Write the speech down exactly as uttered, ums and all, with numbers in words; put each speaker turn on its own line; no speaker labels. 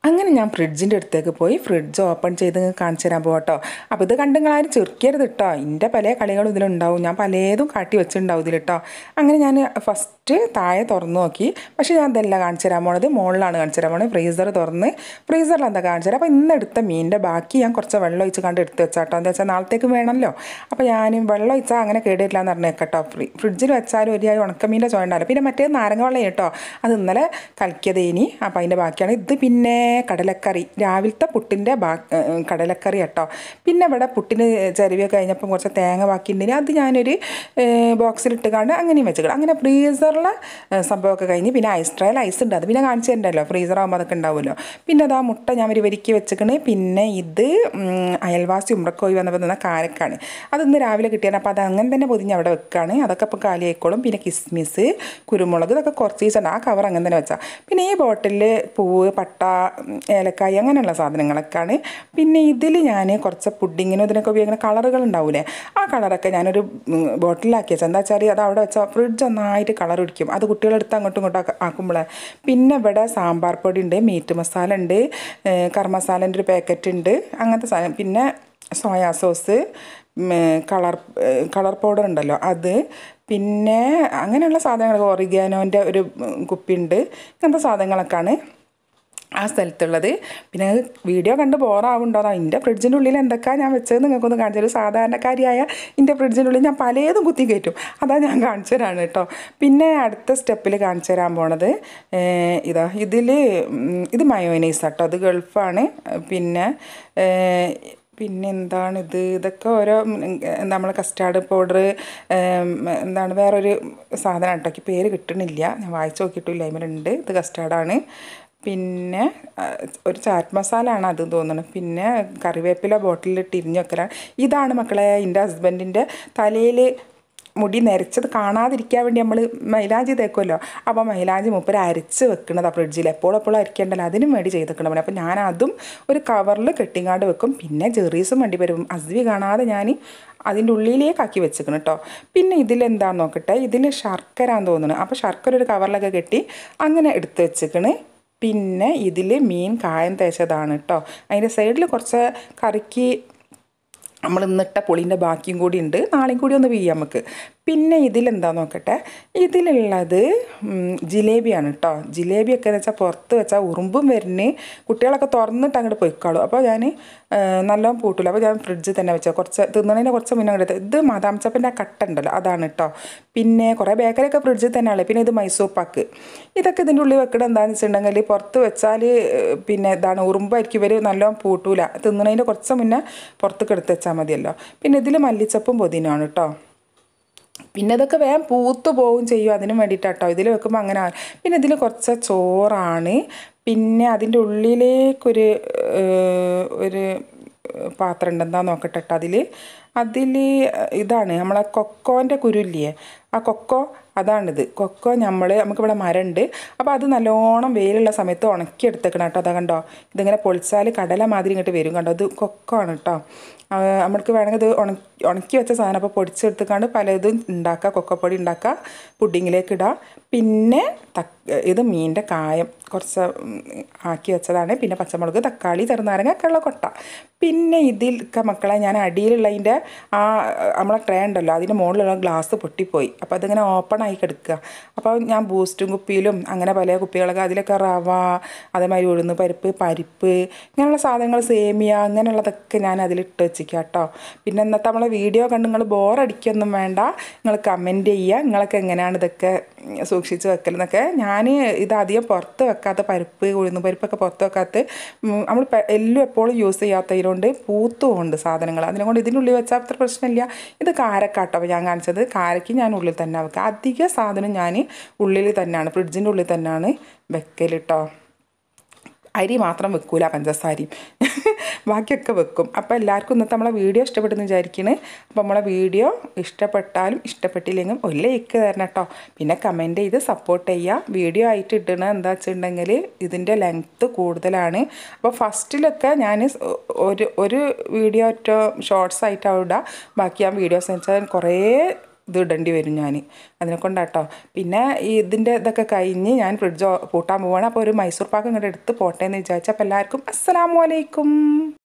അങ്ങനെ ഞാൻ ഫ്രിഡ്ജിൻ്റെ അടുത്തേക്ക് പോയി ഫ്രിഡ്ജ് ഓപ്പൺ ചെയ്ത് കാണിച്ചു തരാൻ പോകട്ടോ. അപ്പോൾ ഇത് കണ്ട് നിങ്ങളാരും ചെറുക്കരുത് കേട്ടോ. എൻ്റെ പല കളികളും ഇതിലുണ്ടാവും. ഞാൻ പലതും കാട്ടി വെച്ചിട്ടുണ്ടാവും ഇതിൽ കേട്ടോ. അങ്ങനെ ഞാൻ ഫസ്റ്റ് താഴെ തുറന്നു നോക്കി. പക്ഷേ ഞാൻ ഇതല്ല കാണിച്ചു തരാൻ പോണത്, മുകളിലാണ് കാണിച്ചു തരാൻ പോണത്. ഫ്രീസർ തുറന്ന് ഫ്രീസറിൽ എന്താ കാണിച്ചു തരാം. അപ്പോൾ ഇന്ന് എടുത്ത മീനിൻ്റെ ബാക്കി ഞാൻ കുറച്ച് വെള്ളം ഒഴിച്ച് കണ്ട് എടുത്ത് വെച്ചാട്ടോ. എന്താ വെച്ചാൽ നാളത്തേക്ക് വേണമല്ലോ. അപ്പോൾ ഞാൻ വെള്ളം ഒഴിച്ചാൽ അങ്ങനെ കേടില്ല എന്ന് പറഞ്ഞേക്കാം കേട്ടോ. ഫ്രീ ഫ്രിഡ്ജിൽ വെച്ചാലും ഒരു ഉണക്കമീൻ്റെ ചോയ ഉണ്ടാവില്ല. പിന്നെ മറ്റേ നാരങ്ങ വെള്ളം കേട്ടോ, അത് ഇന്നലെ കലക്കിയതേനി. അപ്പോൾ അതിൻ്റെ ബാക്കിയാണ് ഇത്. പിന്നെ കടലക്കറി, രാവിലത്തെ പുട്ടിൻ്റെ ബാ കടലക്കറി കേട്ടോ. പിന്നെ ഇവിടെ പുട്ടിന് ചരുവിയൊക്കെ കഴിഞ്ഞപ്പം കുറച്ച് തേങ്ങ ബാക്കി ഉണ്ടെങ്കിൽ അത് ഞാനൊരു ബോക്സിലിട്ട് കാണ്ട് അങ്ങനെയും വെച്ചിട്ട് അങ്ങനെ ഫ്രീസറിലെ സംഭവമൊക്കെ കഴിഞ്ഞ് പിന്നെ ഐസ് ട്രയൽ ഐസ് ഉണ്ട്, അത് പിന്നെ കാണിച്ചു തരണ്ടല്ലോ, ഫ്രീസറാകുമ്പോൾ അതൊക്കെ ഉണ്ടാവുമല്ലോ. പിന്നെ അതാ മുട്ട ഞാൻ ഒരു വരിക്കി വെച്ചിക്കണ്. പിന്നെ ഇത് അയൽവാസി ഉമ്രക്കോയി വന്നപ്പോൾ തന്ന കാരക്കാണ്, അതൊന്ന് രാവിലെ കിട്ടിയാണ്. അപ്പോൾ അത് അങ്ങനെ തന്നെ പൊതിഞ്ഞ് അവിടെ വെക്കുകയാണ്. അതൊക്കെ ഇപ്പോൾ കാലി ആയിക്കോളും. പിന്നെ കിസ്മിസ്, കുരുമുളക്, ഇതൊക്കെ കുറച്ച് ദിവസം ആ കവർ അങ്ങനെ തന്നെ വെച്ചാൽ. പിന്നെ ഈ ബോട്ടിലിൽ പൂവ്, പട്ട, ഏലക്കായ അങ്ങനെയുള്ള സാധനങ്ങളൊക്കെയാണ്. പിന്നെ ഇതിൽ ഞാൻ കുറച്ച് പുഡിങ്ങിനും ഇതിനൊക്കെ ഉപയോഗിക്കുന്ന കളറുകൾ ഉണ്ടാവില്ലേ, ആ കളറൊക്കെ ഞാനൊരു ബോട്ടിലാക്കി വെച്ചാൽ എന്താ വെച്ചാൽ അത് അവിടെ വെച്ചാൽ ഫ്രിഡ്ജ് ഒന്നായിട്ട് കളർ പിടിക്കും. അത് കുട്ടികളെടുത്ത് അങ്ങോട്ടും ഇങ്ങോട്ടും ആക്കുമ്പോഴേ. പിന്നെ ഇവിടെ സാമ്പാർ പൊടി ഉണ്ട്, മീറ്റ് മസാല ഉണ്ട്, കറി മസാലേൻ്റെ ഒരു പാക്കറ്റ് ഉണ്ട്, അങ്ങനത്തെ സാധനം. പിന്നെ soya sauce, colour colour powder ഉണ്ടല്ലോ അത്, പിന്നെ അങ്ങനെയുള്ള സാധനങ്ങൾ, ഒറിഗാനോൻ്റെ ഒരു കുപ്പിയുണ്ട്. ഇങ്ങനത്തെ സാധനങ്ങളൊക്കെയാണ് ആ സ്ഥലത്തുള്ളത്. പിന്നെ വീഡിയോ കണ്ട് ബോറാവുണ്ടോ, എൻ്റെ ഫ്രിഡ്ജിൻ്റെ ഉള്ളിൽ എന്തൊക്കെയാണ് ഞാൻ വെച്ചത് നിങ്ങൾക്കൊന്ന് കാണിച്ചു തരും. സാധാരണക്കാരിയായ എൻ്റെ ഫ്രിഡ്ജിൻ്റെ ഉള്ളിൽ ഞാൻ പലതും കുത്തി കയറ്റും, അതാ ഞാൻ കാണിച്ചു തരാണ് കേട്ടോ. പിന്നെ അടുത്ത സ്റ്റെപ്പിൽ കാണിച്ചു തരാൻ പോണത് ഇതാ, ഇതിൽ ഇത് മയോനൈസ് കേട്ടോ, അത് ഗൾഫാണ്. പിന്നെ പിന്നെ എന്താണിത്, ഇതൊക്കെ ഓരോ നമ്മൾ കസ്റ്റാർഡ് പൗഡർ, എന്താണ് വേറൊരു സാധനം കേട്ടോ, എനിക്ക് പേര് കിട്ടണില്ല, ഞാൻ വായിച്ച് നോക്കിയിട്ടില്ല, അതിലുണ്ട്. ഇത് കസ്റ്റാർഡാണ്. പിന്നെ ഒരു ചാറ്റ് മസാല ആണ് അത് തോന്നുന്നത്. പിന്നെ കറിവേപ്പില ബോട്ടിലിട്ട് ഇരിഞ്ഞ് വെക്കലാണ്. ഇതാണ് മക്കളെ എൻ്റെ ഹസ്ബൻഡിൻ്റെ തലയിൽ മുടി നരച്ചത് കാണാതിരിക്കാൻ വേണ്ടി നമ്മൾ മൈലാഞ്ചി തേക്കുമല്ലോ, അപ്പോൾ മൈലാഞ്ചി മൂപ്പര് അരച്ച് വെക്കണതാണ് ഫ്രിഡ്ജിൽ. എപ്പോഴും എപ്പോഴും അരിക്കേണ്ടല്ലോ, അതിനും വേണ്ടി ചെയ്തെക്കണം പണി. അപ്പോൾ ഞാൻ അതും ഒരു കവറിൽ കെട്ടിങ്ങാണ്ട് വെക്കും. പിന്നെ ജെറീസും വേണ്ടി വരും, അസ്വി കാണാതെ ഞാൻ അതിൻ്റെ ഉള്ളിലേക്കാക്കി വെച്ചിക്കണം കേട്ടോ. പിന്നെ ഇതിലെന്താണെന്ന് നോക്കട്ടെ, ഇതിൽ ശർക്കര എന്ന് തോന്നുന്നു. അപ്പോൾ ശർക്കര ഒരു കവറിലൊക്കെ കെട്ടി അങ്ങനെ എടുത്ത് വെച്ചിക്കണ്. പിന്നെ ഇതിൽ മീൻ കായം തേച്ചതാണ് കേട്ടോ. അതിൻ്റെ സൈഡിൽ കുറച്ച് കറിക്ക് നമ്മൾ ഇന്നിട്ട പുളിൻ്റെ ബാക്കിയും കൂടി ഉണ്ട്, നാളെയും കൂടി ഒന്ന് വീയാം നമുക്ക്. പിന്നെ ഇതിലെന്താ നോക്കട്ടെ, ഇതിലുള്ളത് ജിലേബിയാണ് കേട്ടോ. ജിലേബിയൊക്കെ എന്ന് വെച്ചാൽ പുറത്ത് വെച്ചാൽ ഉറുമ്പും വരുന്ന്, കുട്ടികളൊക്കെ തുറന്നിട്ട് അങ്ങോട്ട് പൊയ്ക്കാളും. അപ്പോൾ ഞാൻ നല്ലോണം പൂട്ടില്ല, അപ്പോൾ ഞാൻ ഫ്രിഡ്ജിൽ തന്നെ വെച്ചാൽ കുറച്ച് തിന്നണതിന് കുറച്ച് മുന്നേ എടുത്ത്. ഇത് മദാംചപ്പൻ്റെ ആ കട്ട ഉണ്ടല്ലോ, അതാണ് കേട്ടോ. പിന്നെ കുറേ ബേക്കറിയൊക്കെ ഫ്രിഡ്ജിൽ തന്നെയാണ്. പിന്നെ ഇത് മൈസൂർ പാക്ക്, ഇതൊക്കെ ഇതിൻ്റെ ഉള്ളിൽ വെക്കണം. എന്താണെന്ന് വെച്ചിട്ടുണ്ടെങ്കിൽ പുറത്ത് വെച്ചാൽ പിന്നെ ഇതാണ് ഉറുമ്പായിരിക്കും, ഇവർ നല്ലോണം പൂട്ടൂല. തിന്നണതിൻ്റെ കുറച്ച് മുന്നേ പുറത്തേക്ക് എടുത്ത് വെച്ചാൽ മതിയല്ലോ. പിന്നെ ഇതിൽ മല്ലിച്ചപ്പും പുതിനയാണ് കേട്ടോ. പിന്നെ ഇതൊക്കെ വേഗം പൂത്ത് പോവും ചെയ്യും, അതിനും വേണ്ടിയിട്ടാട്ടോ ഇതിൽ വെക്കുമ്പോൾ അങ്ങനെ. പിന്നെ ഇതിൽ കുറച്ച് ചോറാണ്. പിന്നെ അതിൻ്റെ ഉള്ളിലേക്കൊരു ഒരു പാത്രം ഉണ്ട്, എന്താ നോക്കട്ടെ കേട്ടോ. അതിൽ അതിൽ ഇതാണ് നമ്മളെ കൊക്കോൻ്റെ കുരുല്ലേ, ആ കൊക്കോ അതാണിത്. കൊക്കോ നമ്മൾ നമുക്കിവിടെ മരമുണ്ട്, അപ്പോൾ അത് നല്ലോണം വെയിലുള്ള സമയത്ത് ഉണക്കി എടുത്തേക്കണം കേട്ടോ. അതാ കണ്ടോ, ഇതിങ്ങനെ പൊളിച്ചാൽ കടല മാതിരി ഇങ്ങോട്ട് വരും കണ്ടോ. ഇത് കൊക്കോ ആണ് കേട്ടോ. നമ്മൾക്ക് വേണമെങ്കിൽ ഇത് ഉണക്കി ഉണക്കി വെച്ച സാധനം അപ്പോൾ പൊടിച്ചെടുത്തുകൊണ്ട് പലതും ഉണ്ടാക്കുക, കൊക്കപ്പൊടി ഉണ്ടാക്കുക, പുഡിങ്ങിലേക്ക് ഇടുക. പിന്നെ തക്ക ഇത് മീനിൻ്റെ കായം കുറച്ച് ആക്കി വെച്ചതാണ്. പിന്നെ പച്ചമുളക്, തക്കാളി, ചെറുനാരങ്ങ ഒക്കെ ഉള്ള കൊട്ട. പിന്നെ ഇതിലൊക്കെ മക്കളെ ഞാൻ അടിയിലുള്ളതിൻ്റെ ആ നമ്മളെ ട്രേ ഉണ്ടല്ലോ, അതിൻ്റെ മുകളിലുള്ള ഗ്ലാസ് പൊട്ടിപ്പോയി. അപ്പോൾ അതിങ്ങനെ ഓപ്പൺ ആയി കിടക്കുക. അപ്പോൾ ഞാൻ ബൂസ്റ്റും കുപ്പിയിലും അങ്ങനെ പല കുപ്പികളൊക്കെ അതിലൊക്കെ റവ, അതേമാതിരി ഉഴുന്ന് പരിപ്പ്, പരിപ്പ് ഇങ്ങനെയുള്ള സാധനങ്ങൾ, സേമിയ അങ്ങനെയുള്ളതൊക്കെ ഞാൻ അതിലിട്ട് വെച്ചിരിക്കുക കേട്ടോ. പിന്നെ ഇന്നത്തെ നമ്മളെ വീഡിയോ കണ്ട് നിങ്ങൾ ബോറടിക്കൊന്നും വേണ്ട, നിങ്ങൾ കമൻറ്റ് ചെയ്യുക നിങ്ങളൊക്കെ എങ്ങനെയാണ് ഇതൊക്കെ സൂക്ഷിച്ച് വെക്കലെന്നൊക്കെ. ഞാൻ ഇതധികം പുറത്ത് വെക്കാത്ത പരിപ്പ്, ഉഴുന്ന് പരിപ്പൊക്കെ പുറത്ത് വെക്കാത്ത, നമ്മൾ എല്ലാം എപ്പോഴും യൂസ് ചെയ്യാത്തതിനോണ്ട് പൂത്തുമുണ്ട് സാധനങ്ങൾ. അതിനെക്കൊണ്ട് ഇതിൻ്റെ ഉള്ളിൽ വെച്ചാൽ അത്ര പ്രശ്നമില്ല. ഇത് കാരക്കാട്ടോ ഞാൻ കാണിച്ചത്, കാരയ്ക്ക് ഞാൻ ഉള്ളിൽ തന്നെ വെക്കുക. അധിക സാധനം ഞാൻ ഉള്ളിൽ തന്നെയാണ്, ഫ്രിഡ്ജിൻ്റെ ഉള്ളിൽ തന്നെയാണ് വെക്കൽ കേട്ടോ. അരി മാത്രം വെക്കൂല, പഞ്ചസാരയും ബാക്കിയൊക്കെ വെക്കും. അപ്പോൾ എല്ലാവർക്കും ഇന്നത്തെ നമ്മളെ വീഡിയോ ഇഷ്ടപ്പെട്ടെന്ന് വിചാരിക്കുന്നു. അപ്പോൾ നമ്മളെ വീഡിയോ ഇഷ്ടപ്പെട്ടാലും ഇഷ്ടപ്പെട്ടില്ലെങ്കിലും ഒരു ലൈക്ക് തരണം കേട്ടോ. പിന്നെ കമൻറ്റ് ചെയ്ത് സപ്പോർട്ട് ചെയ്യുക. വീഡിയോ ആയിട്ട് ഇടണത് എന്താ വെച്ചിട്ടുണ്ടെങ്കിൽ ഇതിൻ്റെ ലെങ്ത്ത് കൂടുതലാണ്. അപ്പോൾ ഫസ്റ്റിലൊക്കെ ഞാൻ ഒരു ഒരു വീഡിയോ ഒറ്റ ഷോർട്സ് ആയിട്ടാണ് ഇടുക. ബാക്കി ഞാൻ വീഡിയോസ് എന്ന് വെച്ചാൽ കുറേ ഇത് ഇടേണ്ടി വരും ഞാൻ അതിനെ കൊണ്ടാട്ടോ. പിന്നെ ഈ ഇതിൻ്റെ ഇതൊക്കെ കഴിഞ്ഞ് ഞാൻ ഫ്രിഡ്ജ് പൂട്ടാൻ പോവുകയാണ്. അപ്പോൾ ഒരു മൈസൂർ പാക്ക് ഇങ്ങോട്ട് എടുത്ത് പോട്ടെ എന്ന് വിചാരിച്ചു. അപ്പോൾ എല്ലാവർക്കും അസ്സലാമു അലൈക്കും.